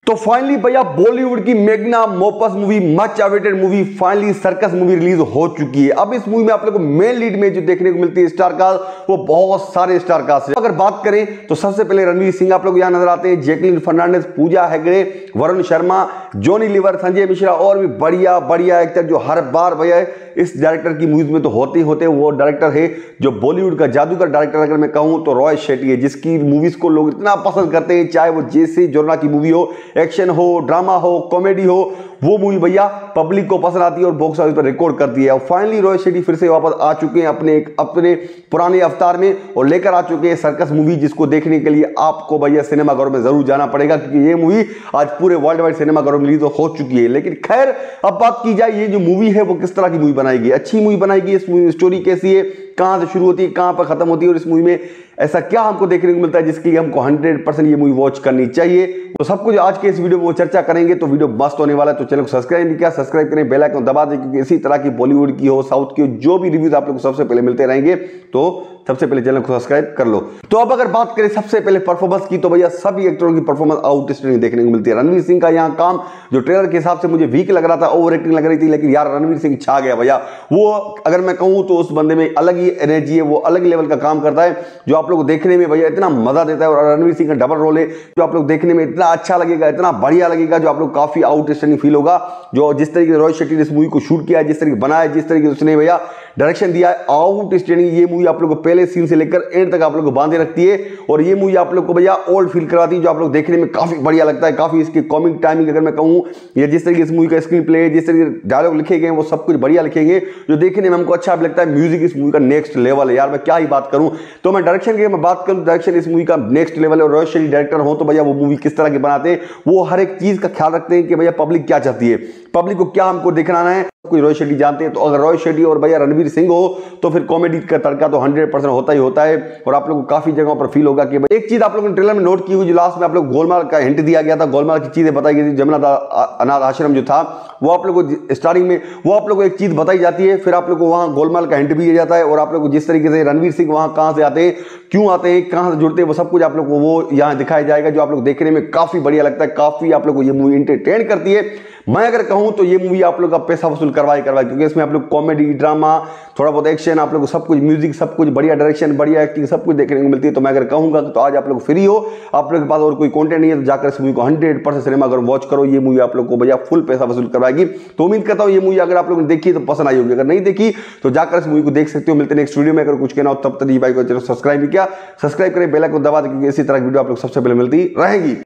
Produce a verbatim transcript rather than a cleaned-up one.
तो फाइनली भैया बॉलीवुड की मेगना मोपस movie, much awaited movie, finally Circus movie release हो चुकी है। अब इस मूवी में आप लोगों को मेन लीड में जो देखने को मिलती है स्टार कास्ट, वो बहुत सारे स्टार कास्ट है। अगर बात करें तो सबसे पहले रणवीर सिंह आप लोग यहां नजर आते हैं, जैकलिन फर्नांडिस, पूजा हेगड़े, वरुण शर्मा, जॉनी लीवर, संजय मिश्रा और भी बढ़िया बढ़िया एक्टर जो हर बार भैया इस डायरेक्टर की मूवीज में तो होते ही होते। वो डायरेक्टर है जो बॉलीवुड का जादूगर डायरेक्टर अगर मैं कहूं तो रॉय शेट्टी है, जिसकी मूवीज को लोग इतना पसंद करते हैं, चाहे वो जैसे जोरना की मूवी हो, एक्शन हो, ड्रामा हो, कॉमेडी हो, वो मूवी भैया पब्लिक को पसंद आती है और बॉक्स ऑफिस पर रिकॉर्ड करती है। और फाइनली रॉय शेट्टी फिर से वापस आ चुके हैं अपने अपने पुराने अवतार में और लेकर आ चुके हैं सर्कस मूवी, जिसको देखने के लिए आपको भैया सिनेमाघरों में जरूर जाना पड़ेगा, क्योंकि ये मूवी आज पूरे वर्ल्ड वाइड सिनेमाघरों में रिलीज हो चुकी है। लेकिन खैर अब बात की जाए ये जो मूवी है वो किस तरह की मूवी बनाएगी, अच्छी मूवी बनाएगी, इस मूवी स्टोरी कैसी है, कहां से शुरू होती है, कहां पर खत्म होती है, और इस मूवी में ऐसा क्या हमको देखने को मिलता है जिसके लिए हमको हंड्रेड परसेंट ये मूवी वॉच करनी चाहिए। तो सब कुछ आज के इस वीडियो में वो चर्चा करेंगे। तो वीडियो मस्त होने वाला है, तो चैनल को सब्सक्राइब नहीं किया सब्सक्राइब करें, बेल आइकन दबा दें, क्योंकि इसी तरह की बॉलीवुड की हो, साउथ की हो, जो भी रिव्यूज आप लोग सबसे पहले मिलते रहेंगे, तो सबसे पहले चैनल को सब्सक्राइब कर लो। तो अब अगर बात करें सबसे पहले परफॉर्मेंस की, तो भैया सभी एक्टरों की परफॉर्मेंस आउटस्टैंडिंग देखने को मिलती है। रणवीर सिंह का यहाँ काम जो ट्रेलर के हिसाब से मुझे वीक लग रहा था, ओवर एक्टिंग लग रही थी, लेकिन यार रणवीर सिंह छा गया भैया। वो अगर मैं कहूं तो उस बंदे में अलग ही एनर्जी है, वो अलग लेवल का काम करता है जो आप लोग देखने में भैया इतना मजा देता है। और रणवीर सिंह का डबल रोल है जो आप लोग देखने में इतना अच्छा लगेगा, इतना बढ़िया लगेगा, जो आप लोग काफी आउटस्टैंडिंग फील होगा। जो जिस तरीके से रॉय शेट्टी ने इस मूवी को शूट किया है, जिस तरीके बनाया, जिस तरीके से उसने भैया डायरेक्शन दिया है, आउटस्टैंडिंग। ये मूवी आप लोग को पहले सीन से लेकर एंड तक आप लोग को बांधे रखती है, और ये मूवी आप लोग को भैया ओल्ड फील कराती है, जो आप लोग देखने में काफी बढ़िया लगता है। काफी इसकी कॉमिक टाइमिंग अगर मैं कहूं, या जिस तरीके से मूवी का स्क्रीन प्ले, जिस तरीके से डायलॉग लिखे गए वो सब कुछ बढ़िया लिखेंगे, जो देखने में हमको अच्छा भी लगता है। म्यूजिक इस मूवी का नेक्स्ट लेवल है यार, मैं क्या ही बात करूं। तो मैं डायरेक्शन की मैं बात करूं, डायरेक्शन इस मूवी का नेक्स्ट लेवल है। और रॉय शेट्टी डायरेक्टर हो तो भैया वो मूवी किस तरह की बनाते हैं, वो हर एक चीज का ख्याल रखते हैं कि भैया पब्लिक क्या चाहती है, पब्लिक को क्या हमको दिखाना है, कोई रॉय शेट्टी जानते हैं। तो अगर रॉय शेट्टी और भैया रणवीर सिंह हो तो फिर कॉमेडी का तड़का तो हंड्रेड परसेंट होता ही होता है। और आप लोगों को काफी जगहों पर फील होगा कि एक चीज आप लोगों ने ट्रेलर में नोट की हुई, जो लास्ट में आप लोग गोलमाल का हिंट दिया गया था, गोलमाल की चीजें बताई गई थी, जमुना अनाथ आश्रम जो था वो आप लोगों को स्टार्टिंग में वो आप लोगों को एक चीज बताई जाती है, फिर आप लोग को वहां गोलमाल का हिंट भी दिया जाता है। और आप लोग को जिस तरीके से रणवीर सिंह वहां कहां से आते हैं, क्यों आते हैं, कहां से जुड़ते हैं, वो सब कुछ आप लोग को वो यहाँ दिखाया जाएगा, जो आप लोग देखने में काफी बढ़िया लगता है। काफी आप लोग को ये मूवी एंटरटेन करती है। मैं अगर कहूं तो ये मूवी आप लोग का पैसा वसूल करवाई करवाई, क्योंकि इसमें आप लोग कॉमेडी, ड्रामा, थोड़ा बहुत एक्शन, आप लोग को सब कुछ, म्यूजिक, सब कुछ बढ़िया, डायरेक्शन बढ़िया, एक्टिंग सब कुछ देखने को मिलती है। तो मैं अगर कहूंगा तो आज आप लोग फ्री हो, आप लोग के पास और कोई कंटेंट नहीं है, तो जाकर इस मूवी को हंड्रेड परसेंट सिनेमा अगर वॉच करो, ये मूवी आप लोग को भैया फुल पैसा वसूल करवाएगी। तो उम्मीद करता हूं ये मूवी अगर आप लोगों ने देखी तो पसंद आई होगी, अगर नहीं देखी तो जाकर इस मूवी को देख सकते हो। मिलते हैं नेक्स्ट वीडियो में। अगर कुछ कहना हो तब तक ये भाई को चैनल सब्सक्राइब भी किया सब्सक्राइब करें, बेल आइकन दबा दें, क्योंकि इसी तरह की वीडियो आप लोग सबसे पहले मिलती रहेगी।